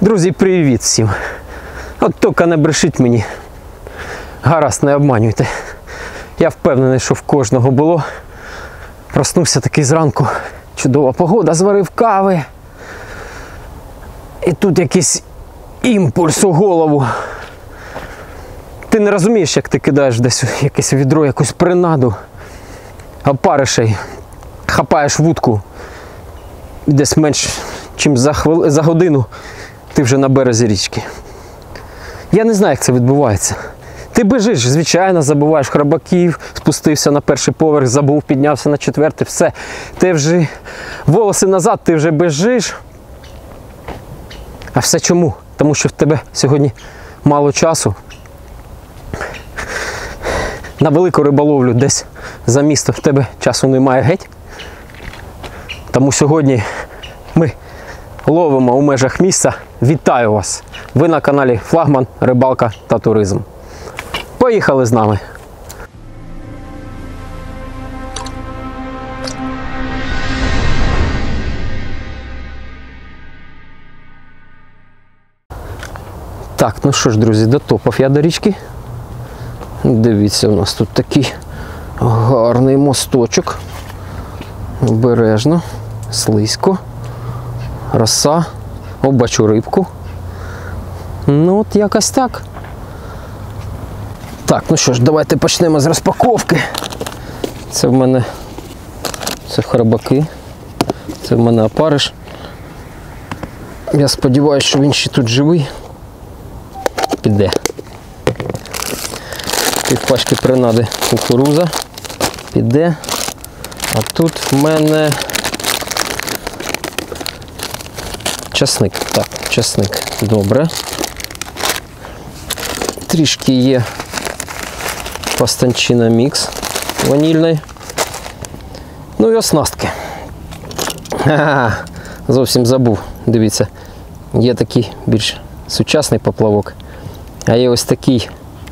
Друзі, привіт всім! От тільки не брешіть мені. Гаразд, не обманюйте. Я впевнений, що в кожного було. Проснувся такий зранку. Чудова погода, зварив кави. І тут якийсь імпульс у голову. Ти не розумієш, як ти кидаєш десь якесь відро, якусь принаду. А паришей хапаєш вудку. Десь менш, ніж за годину ти вже на березі річки. Я не знаю, як це відбувається. Ти біжиш, звичайно, забуваєш хробаків, спустився на перший поверх, забув, піднявся на четвертий, все. Ти вже волоси назад, ти вже біжиш. А все чому? Тому що в тебе сьогодні мало часу. На велику риболовлю десь за місто в тебе часу немає геть. Тому сьогодні ми ловимо у межах місця. Вітаю вас! Ви на каналі Флагман, Рибалка та Туризм. Поїхали з нами! Так, ну що ж, друзі, дотопав я до річки. Дивіться, у нас тут такий гарний мосточок. Обережно, слизько. Роса. О, бачу рибку. Ну от якось так. Так, ну що ж, давайте почнемо з розпаковки. Це в мене хробаки. Це в мене опариш. Я сподіваюся, що він ще тут живий. Піде. Півпачки принади кукуруза. Піде. А тут в мене часник. Так, часник. Добре. Трішки є пастанчина мікс ванільний. Ну і оснастки. Зовсім забув. Дивіться, є такий більш сучасний поплавок, а є ось такий,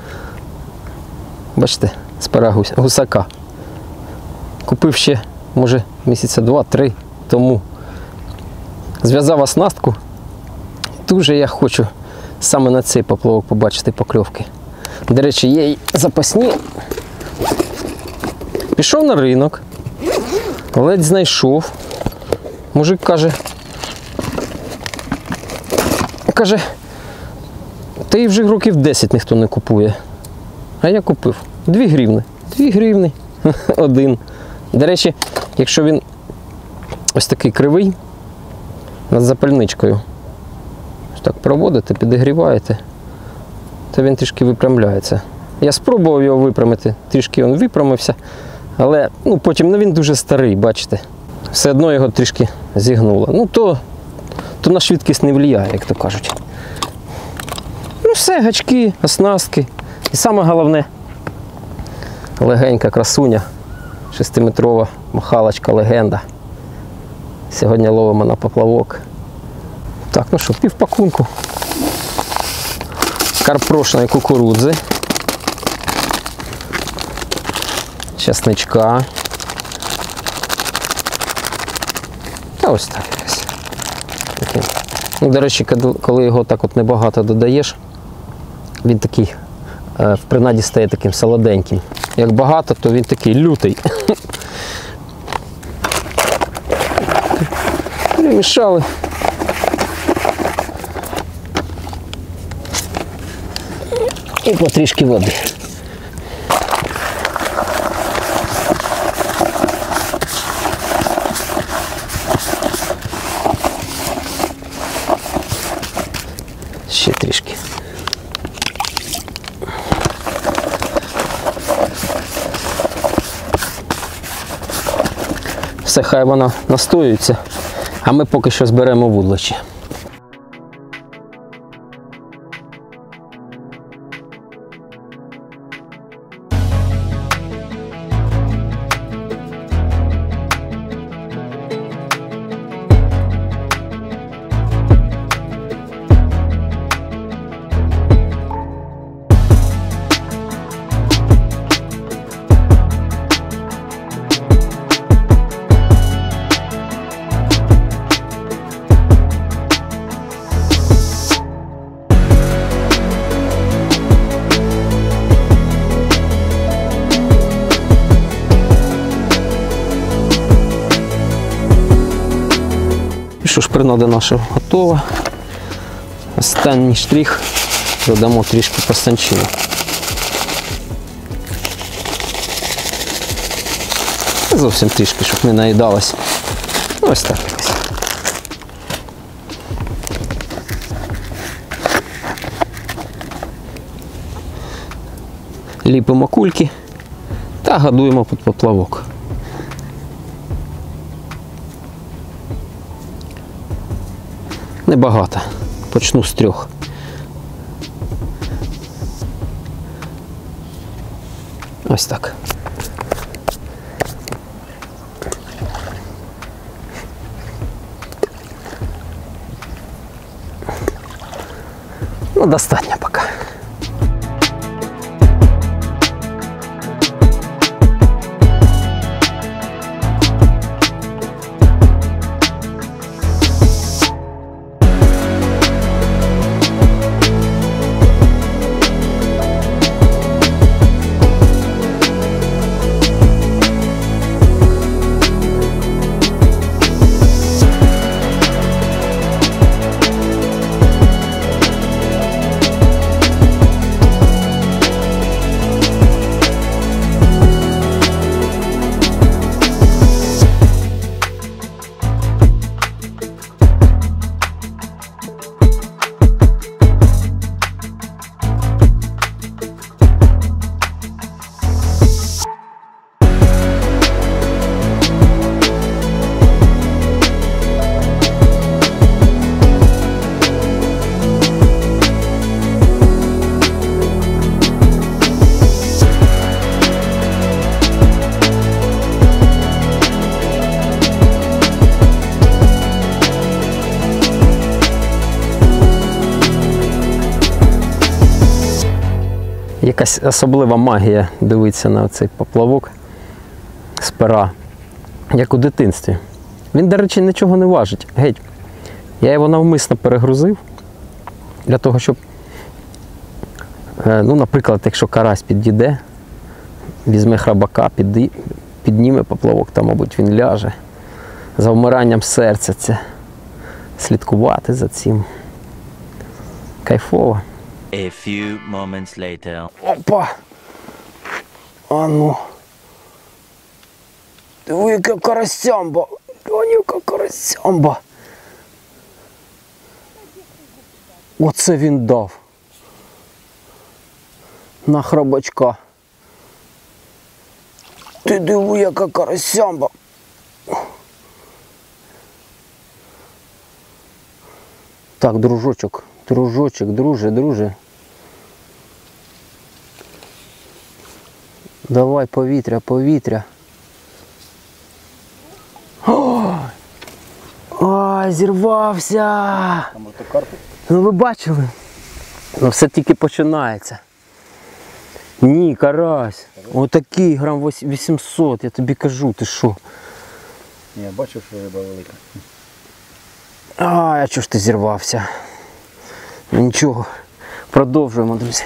бачите, з пера гусака. Купив ще, може, місяця 2-3 тому. Зв'язав оснастку. Дуже я хочу саме на цей поплавок побачити покльовки. До речі, є і запасні. Пішов на ринок, ледь знайшов. Мужик каже, та їх вже років 10 ніхто не купує. А я купив. 2 гривні. 2 гривні. Один. До речі, якщо він ось такий кривий, над запальничкою, ось так проводите, підігріваєте, то він трішки випрямляється. Я спробував його випрямити, трішки він випрямився, але потім він дуже старий, бачите. Все одно його трішки зігнуло. Ну то на швидкість не впливає, як то кажуть. Ну все, гачки, оснастки. І саме головне, легенька красуня, 6-метрова махалочка легенда. Сьогодні ловимо на поплавок. Так, ну що, півпакунку карпрошної кукурудзи, часничка. Та ось так якось. Ну, до речі, коли його так от небагато додаєш, він такий в принаді стає таким солоденьким. Як багато, то він такий лютий. Перемішали. І потрішки води. Ще трішки. Все, хай вона настоюється, а ми поки що зберемо вудличі. що ж, принада наша готова. Останній штрих, додамо трішки пастанчину. Зовсім трішки, щоб не наїдалось. Ось так якось. Ліпимо кульки та годуємо під поплавок. Небагато. Почну з 3. Ось так. Ну, достатньо поки. Якась особлива магія дивитися на цей поплавок з пера, як у дитинстві. Він, до речі, нічого не важить. Геть. Я його навмисно перегрузив для того, щоб, ну, наприклад, якщо карась підійде, візьме храбака, підніме поплавок, то, мабуть, він ляже. За вмиранням серця це слідкувати за цим. Кайфово. A few moments later. Опа! А ну. Диви, яка карасямба! Глянь, яка карасямба! Оце він дав. На храбачка. Ти диви, яка карасямба! Так, дружочок. Дружочок, друже. Давай повітря. Ой, зірвався! Ну ви бачили? Ну все тільки починається. Ні, карась. Отакий грам 800, я тобі кажу, ти що? Я бачив, що риба велика. А чого ж ти зірвався? Ну нічого, продовжуємо, друзі.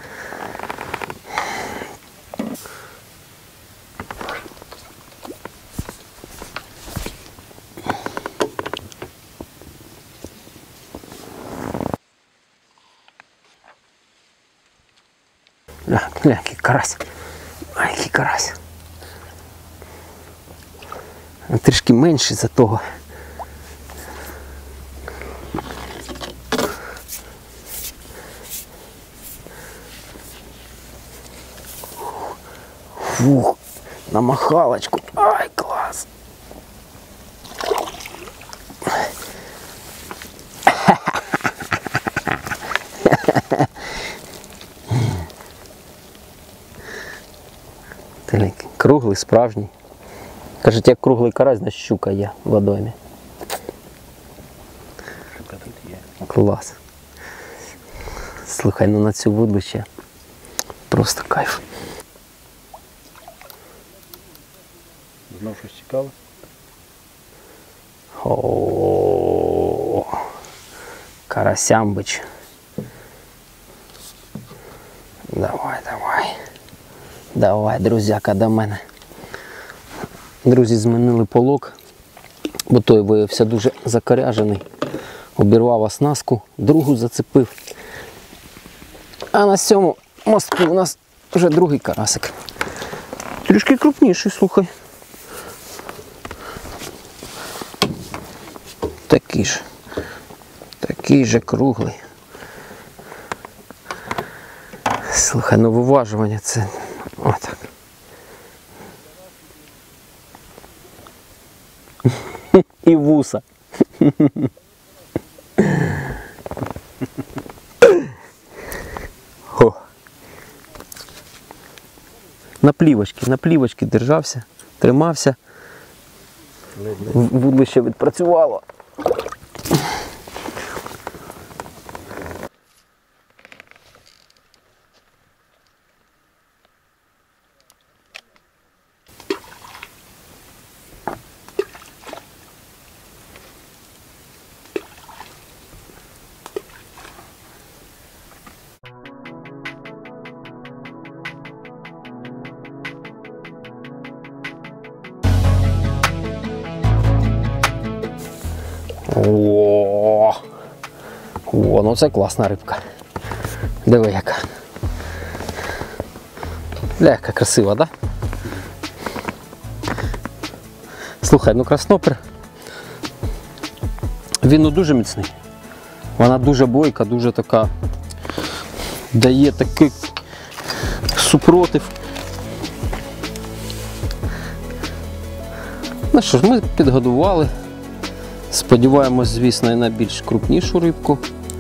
Гля, який карась. Ай, який карась. Трішки менший за того. Фух, на махалочку. Ай, клас. Круглий, справжній. Кажуть, як круглий карась, значить щука є в водоймі. Щука тут є. Клас. Слухай, ну на цю вудлище просто кайф. Знов щось цікаве? О, карасямбич. Давай, друзяка, до мене. Друзі, змінили полок. бо той виявився дуже закоряжений. Обірвав оснастку, другу зацепив. А на цьому мостку у нас вже другий карасик. Трішки крупніший, слухай. Такий же круглий. Слухай, ну виважування це отак. І вуса. О. На плівочки держався, тримався. Вудлище відпрацювало. О, ну це класна рибка. Диви яка. Яка красива, да? Слухай, ну краснопер, він ну дуже міцний. Вона дуже бойка, дуже така, дає такий супротив. Ну що ж, ми підгодували. Сподіваємось, звісно, і на більш крупнішу рибку.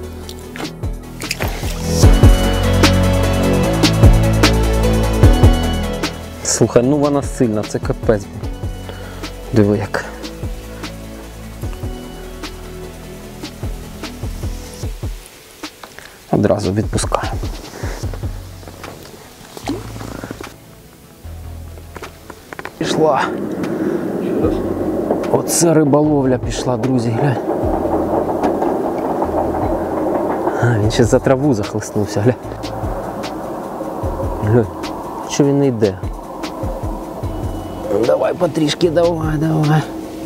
Слухай, ну вона сильна, це капець. Диви як. Одразу відпускаємо. Пішла. Оце риболовля пішла, друзі, глянь. А, він ще за траву захлиснувся, глянь. Глянь, що він не йде. Давай потрішки, давай.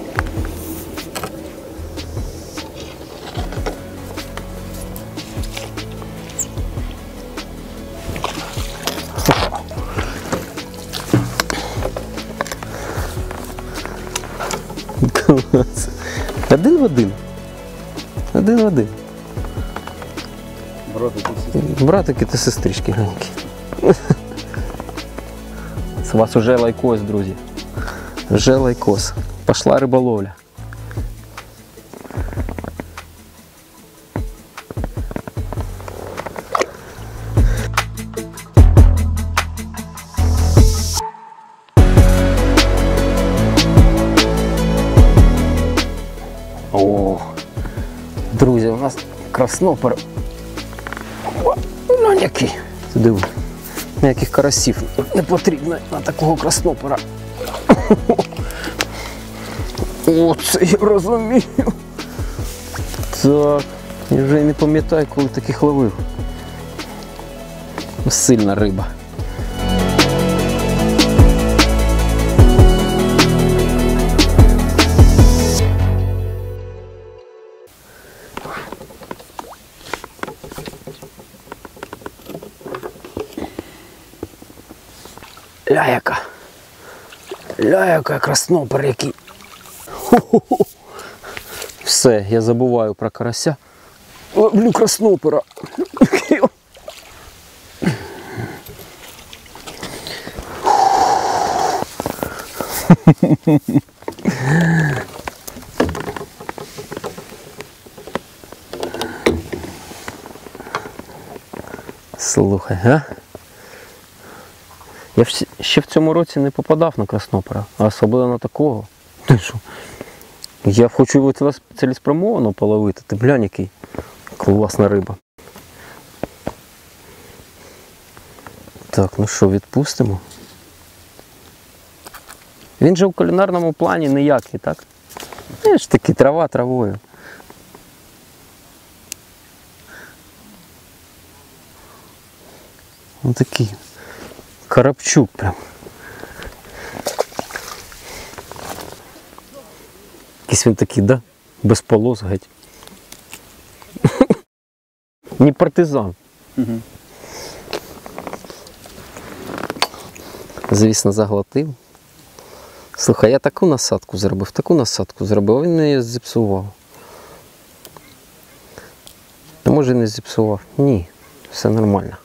Клас. Один в один. Братики та сестрички глянькі. З вас уже лайкос, друзі. Вже лайкос. Пошла риболовля. О, друзі, у нас краснопер. Ну, який. Диви. Ніяких карасів не потрібно на такого краснопера. О, це я розумію. Так, я вже не пам'ятаю, коли таких ловив. Сильна риба. Ля яка краснопер який. Хо-хо-хо. Все, я забуваю про карася. Ловлю краснопера. Слухай, а? Я ще в цьому році не попадав на краснопера, а особливо на такого. Ти що? Я хочу його цілеспрямовано половити. Ти глянь, який класна риба. Так, ну що, відпустимо? Він же в кулінарному плані ніякий, так? Це ж таки трава травою. Ось такий карапчук прям. Якийсь він такий, да? Без полос геть. Не партизан. Угу. Звісно, заглотив. Слухай, я таку насадку зробив, а він її зіпсував. А може не зіпсував? Ні, все нормально.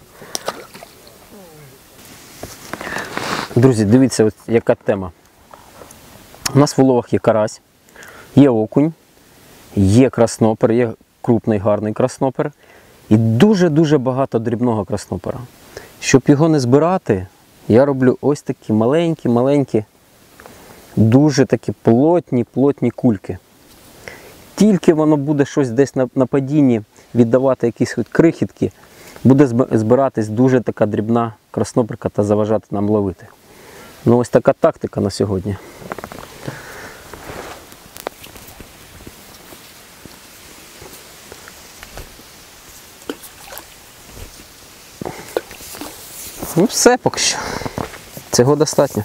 Друзі, дивіться, ось яка тема. У нас в уловах є карась, є окунь, є краснопер, є крупний гарний краснопер і дуже-дуже багато дрібного краснопера. Щоб його не збирати, я роблю ось такі маленькі, дуже такі плотні кульки. Тільки воно буде щось десь на падінні віддавати якісь крихітки, буде збиратись дуже така дрібна красноперка та заважати нам ловити. Ну ось така тактика на сьогодні. Ну все поки що. Цього достатньо.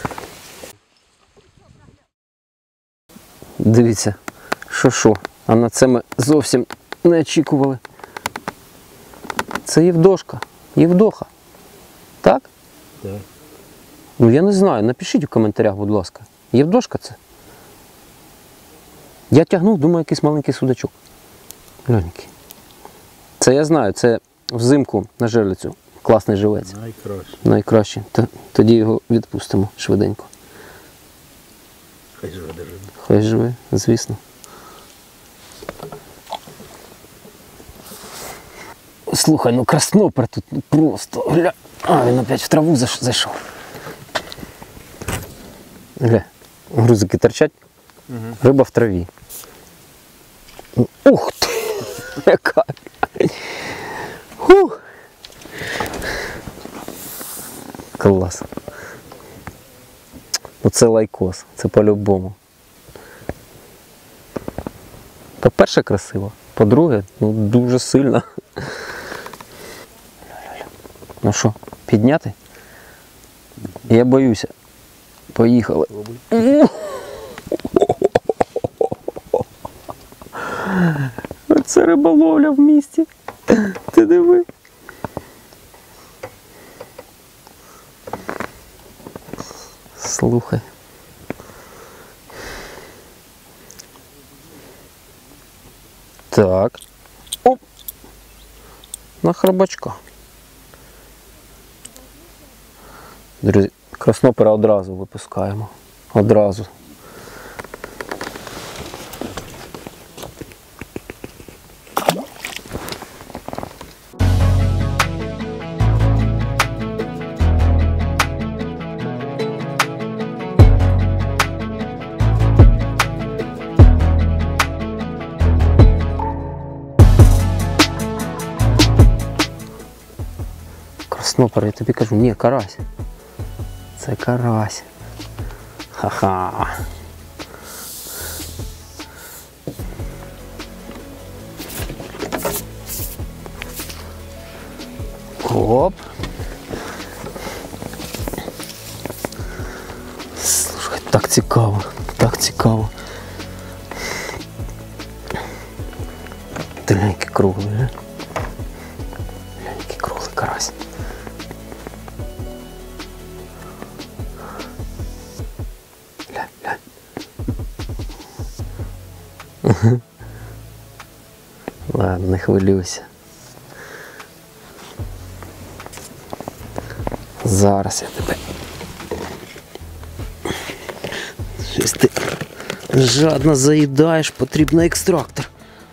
Дивіться, що. А на це ми зовсім не очікували. Це Євдоха. Так? Так. Ну я не знаю, напишіть у коментарях, будь ласка. Євдошка це? Я тягнув, думаю, якийсь маленький судачок. Гляньки. Це я знаю, це взимку на жерлицю. Класний живець. Найкраще. Найкраще. Тоді його відпустимо швиденько. Хай живе держи. Хай живе, звісно. Слухай, ну краснопер тут просто. Гля. А, він опять в траву зайшов. Гля, грузики торчать, риба в траві. Ух ти! Яка! Хух! Клас. Оце лайкос, це по-любому. По-перше, красиво. По-друге, ну дуже сильно. Ну що, підняти? Я боюся. Поїхали. Це риболовля в місті. Ти диви. Слухай. Так. Оп. На хробачка. Друзі, краснопера одразу випускаємо. Одразу. Краснопер, я тобі кажу, ні, карась. Це карась. Ха-ха. Оп. Слушай, так цікаво, так цікаво. Ти глянь, який круглий, а? Глянь, який круглий карась. Ладно, не хвилюйся. Зараз я тебе. Щось ти жадно заїдаєш, потрібен екстрактор.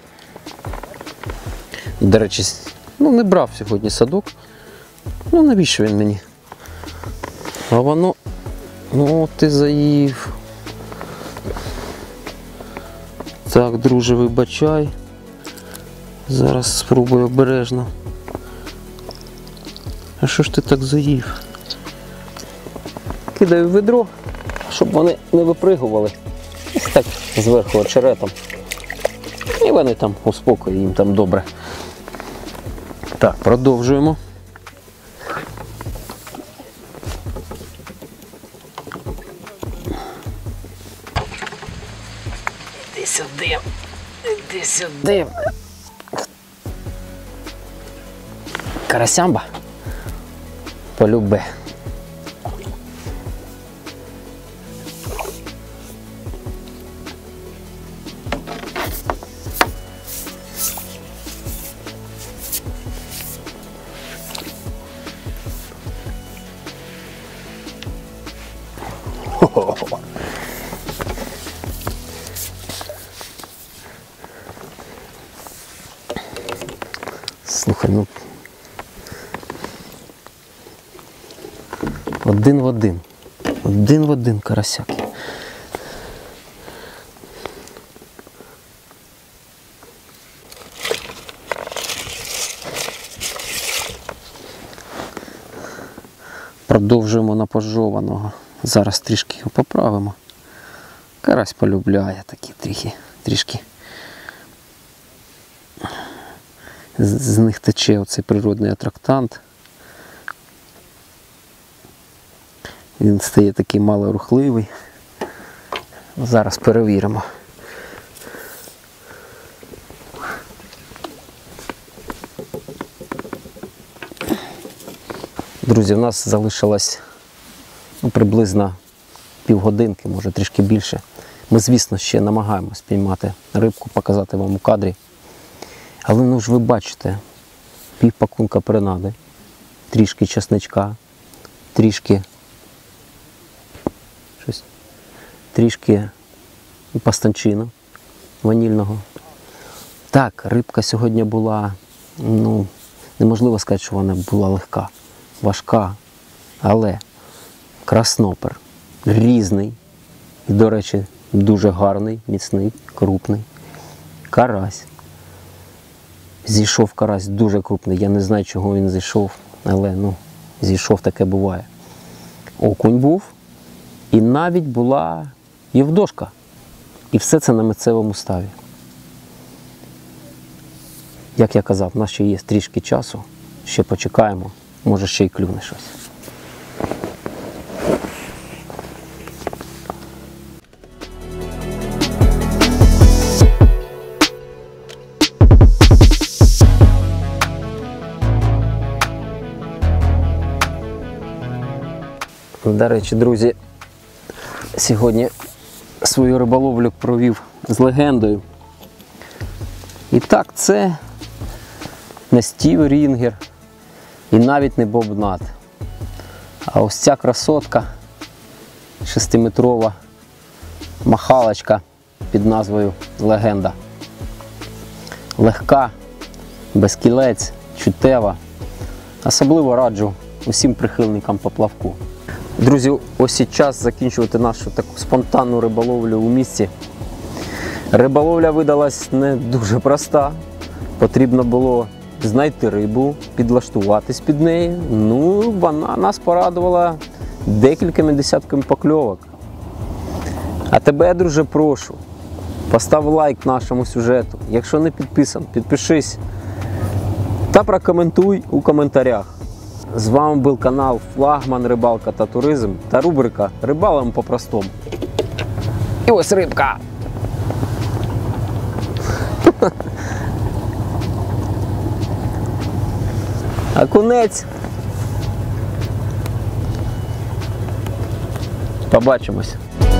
До речі, ну не брав сьогодні садок. Ну навіщо він мені? А воно, ну ти заїв. Так, друже, вибачай. Зараз спробую обережно. А що ж ти так заїв? Кидаю в відро, щоб вони не випригували. Ось так зверху очеретом. І вони там у спокої, їм там добре. Так, продовжуємо. сюди. Карасямба. Полюбе. Слухай, ну один в один. Один в один карасяк. Продовжуємо на пожованого. Зараз трішки його поправимо. Карась полюбляє такі трішки. З них тече оцей природний атрактант. Він стає такий малорухливий. Зараз перевіримо. Друзі, у нас залишилось приблизно півгодинки, може трішки більше. Ми, звісно, ще намагаємось піймати рибку, показати вам у кадрі. Але ну ж ви бачите, пів пакунка принади, трішки чесничка, трішки пастанчину ванільного. Так, рибка сьогодні була, ну, неможливо сказати, що вона була легка, важка, але краснопер, різний і, до речі, дуже гарний, міцний, крупний. Карась. Зійшов карась дуже крупний, я не знаю, чого він зійшов, але ну, зійшов, таке буває. Окунь був, і навіть була євдошка. І все це на місцевому ставі. Як я казав, у нас ще є трішки часу, ще почекаємо, може ще й клюне щось. До речі, друзі, сьогодні свою риболовлю провів з легендою. І так, це не Стів Рінгер і навіть не Боб Нат. А ось ця красотка, 6-метрова махалочка під назвою Легенда. Легка, без кілець, чуттєва. Особливо раджу усім прихильникам поплавку. Друзі, ось і час закінчувати нашу таку спонтанну риболовлю у місті. Риболовля видалась не дуже проста. Потрібно було знайти рибу, підлаштуватись під неї. Ну, вона нас порадувала декількома десятками покльовок. А тебе, друже, прошу, постав лайк нашому сюжету. Якщо не підписан, підпишись та прокоментуй у коментарях. З вами був канал Флагман Рибалка та Туризм та рубрика «Рибалимо по-простому». І ось рибка! Окунець! Побачимось!